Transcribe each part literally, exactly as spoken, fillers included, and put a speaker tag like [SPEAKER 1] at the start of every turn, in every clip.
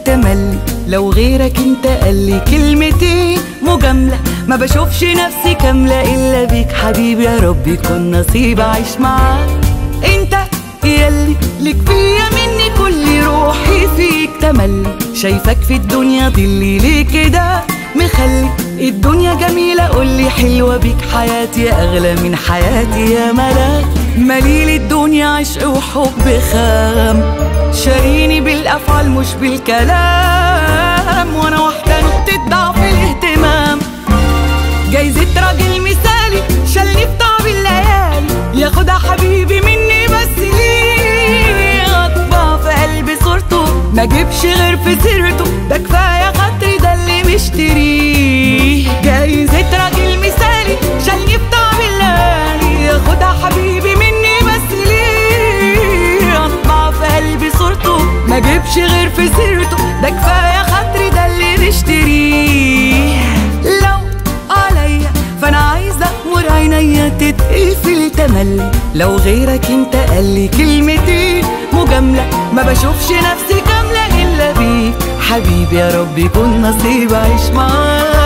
[SPEAKER 1] تملي، لو غيرك انت قالي كلمتين مجاملة، ما بشوفش نفسي كاملة إلا بيك حبيبي، يا رب يكون نصيب أعيش معاك. انت ياللي ليك فيا مني كل روحي فيك تملي، شايفك في الدنيا ضلي ليه كده مخلي الدنيا جميلة، قولي حلوة بيك حياتي يا أغلى من حياتي يا ملاك. مليل الدنيا عشق وحب خام، شاريني بالأفعال مش بالكلام، وأنا واحدة نقطة ضعف الاهتمام، جايزة راجل مثالي شالني في طعم الليالي، ياخدها حبيبي مني بس ليه أطبع في قلبي صورته، ما جيبش غير في سيرته، ده كفاية خاطري ده اللي مشتريه. جايزة راجل مثالي شالني في طعم الليالي، ياخدها حبيبي مني بس ليه أطبع في قلبي صورته، ما جيبش غير في سيرته، ده كفاية خاطري ده اللي مشتريه. لو عليا فأنا عايزة أمر عينيا تتقفل تملي، لو غيرك انت قالي كلمتين مجاملة، ما بشوفش نفسي كاملة إلا بيك حبيبي، يا رب يكون نصيب أعيش معاك.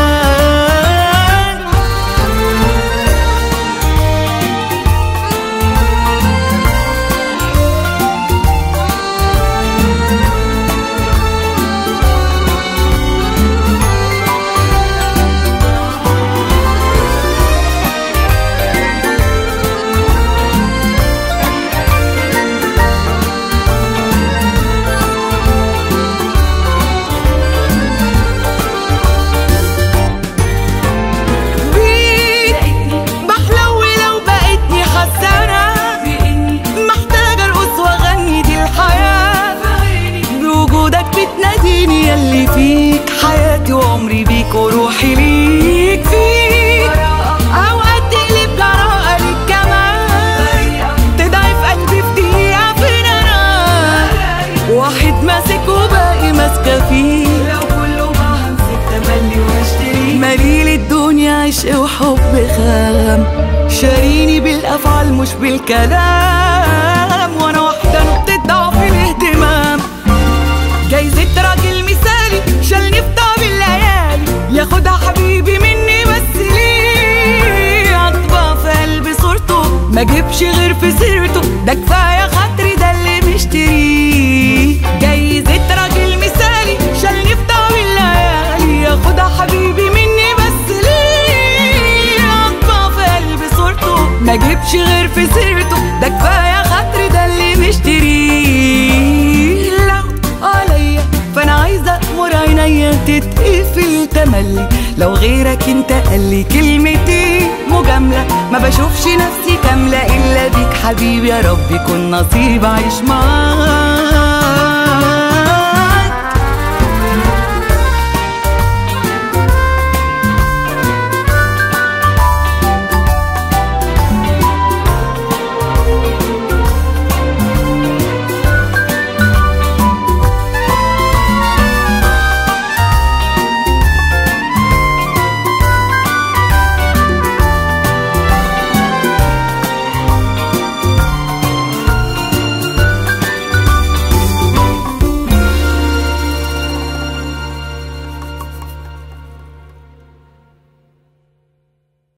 [SPEAKER 1] ياللي فيك حياتي وعمري بيك وروحي ليك فيك، اوقات تقلب جراءة ليك كمان، تضعف قلبي في دقيقة فين انا، واحد ماسك وباقي ماسكة فيه، لو كله ما همسك تملي واشتري. مليل الدنيا عشق وحب خام، شاريني بالافعال مش بالكلام، وانا واحدة نقطة ضعف الاهتمام، جايزة راجل مثالي شالني في طعم الليالي، ياخدها حبيبي مني بس ليه أطبع في قلبي صورته، ما جيبش غير في سيرته، ده كفاية خاطري ده اللي مشتريه. جايزة راجل مثالي شالني في طعم الليالي، ياخدها حبيبي مني بس ليه أطبع في قلبي صورته، ما جيبش غير في سيرته، ده كفاية خاطري ده اللي مشتريه. عليا فانا عايزة أمر عينيا تتقفل تملي، لو غيرك انت قالي كلمتين مجاملة، ما بشوفش نفسي كاملة إلا بيك حبيبي، يا رب يكون نصيب أعيش معاك.